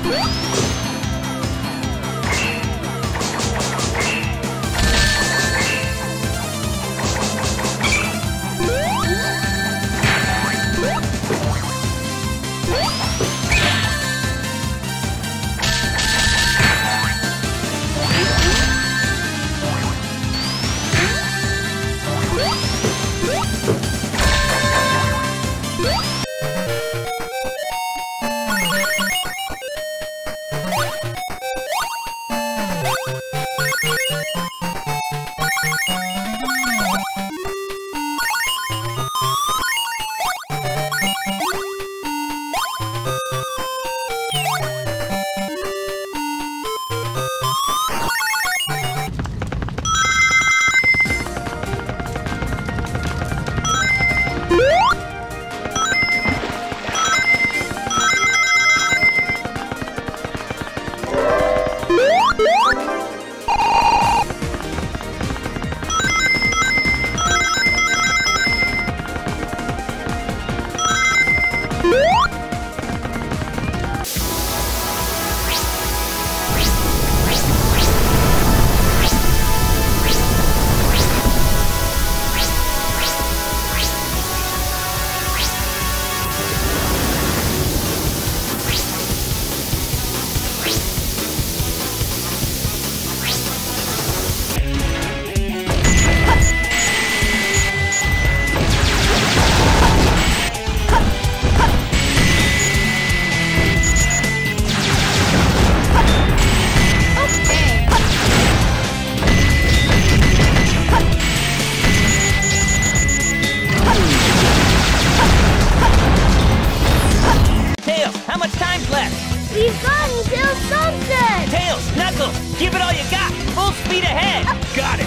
Give it all you got! Full speed ahead! Got it!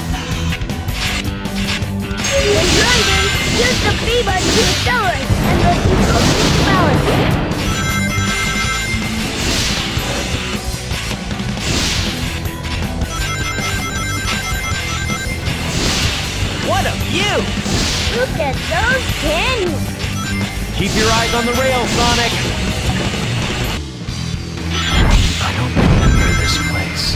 When driving, use the B button to accelerate and the control to balance. What a view! Look at those canyons! Keep your eyes on the rail, Sonic! I don't remember this place.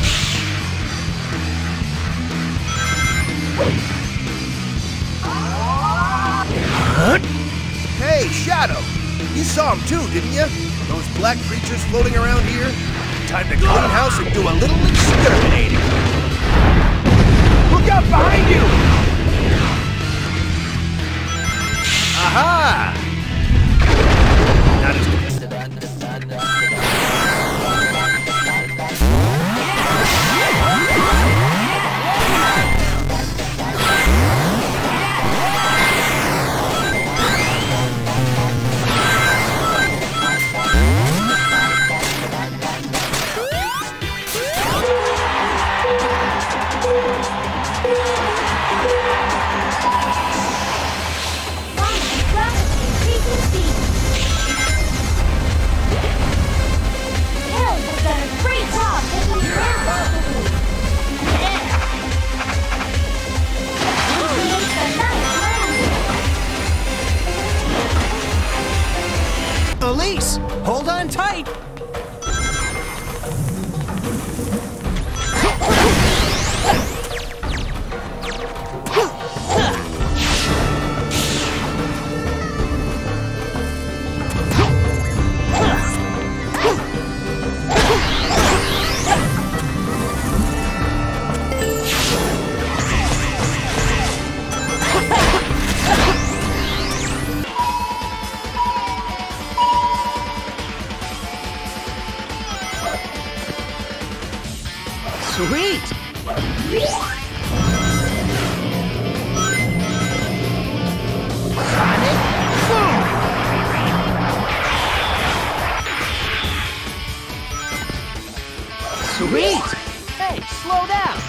Huh? Hey, Shadow! You saw him too, didn't you? Those black creatures floating around here? Time to clean house and do a little exterminating. Look out behind you! Aha! Not as good. Elise, hold on tight. Sweet! Sonic Boom! Sweet! Hey, slow down!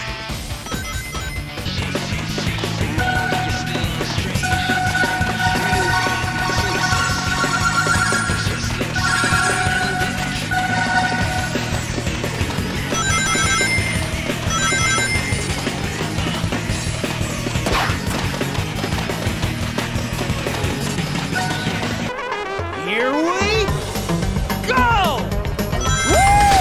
Here we go! Woo!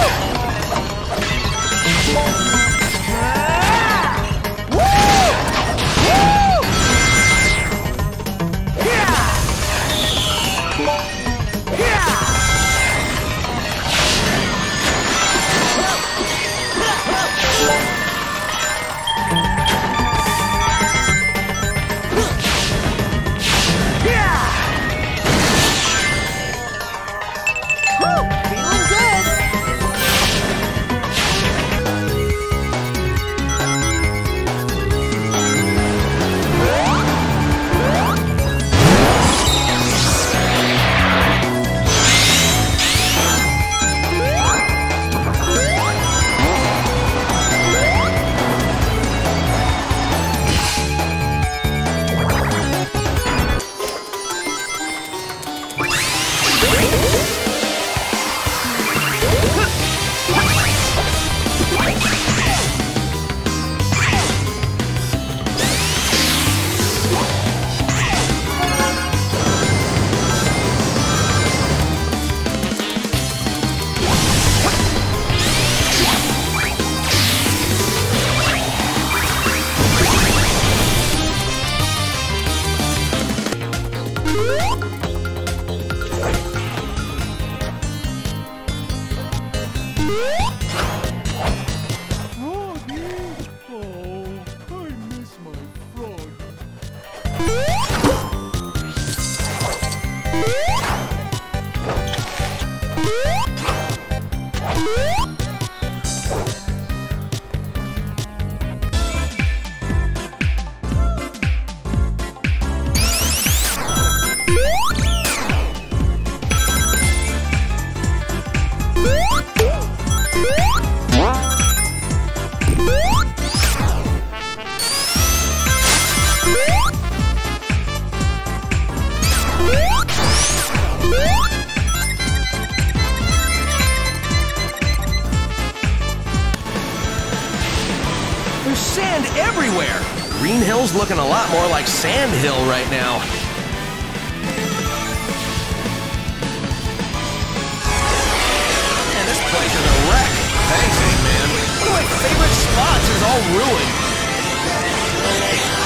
There's sand everywhere! Green Hill's looking a lot more like Sand Hill right now. Man, this place is a wreck. Thanks, man. One of my favorite spots is all ruined.